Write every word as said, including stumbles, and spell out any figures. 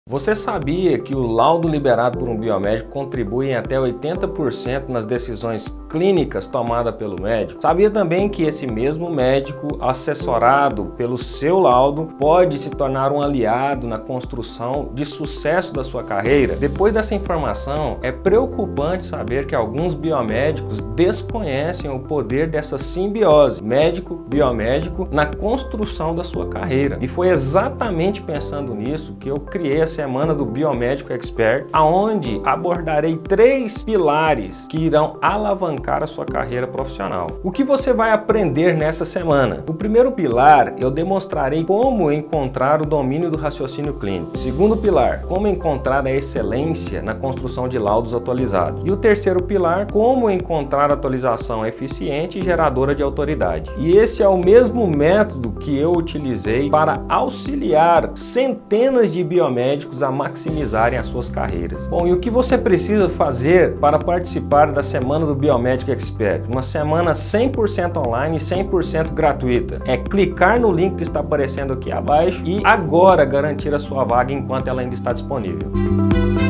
Você sabia que o laudo liberado por um biomédico contribui em até oitenta por cento nas decisões clínicas tomadas pelo médico? Sabia também que esse mesmo médico, assessorado pelo seu laudo, pode se tornar um aliado na construção de sucesso da sua carreira? Depois dessa informação, é preocupante saber que alguns biomédicos desconhecem o poder dessa simbiose médico-biomédico na construção da sua carreira. E foi exatamente pensando nisso que eu criei a Semana do Biomédico Expert, aonde abordarei três pilares que irão alavancar a sua carreira profissional. O que você vai aprender nessa semana? O primeiro pilar, eu demonstrarei como encontrar o domínio do raciocínio clínico. O segundo pilar, como encontrar a excelência na construção de laudos atualizados. E o terceiro pilar, como encontrar atualização eficiente e geradora de autoridade. E esse é o mesmo método que eu utilizei para auxiliar centenas de biomédicos a maximizarem as suas carreiras. Bom, e o que você precisa fazer para participar da Semana do Biomédico Expert? Uma semana cem por cento online e cem por cento gratuita. É clicar no link que está aparecendo aqui abaixo e agora garantir a sua vaga enquanto ela ainda está disponível.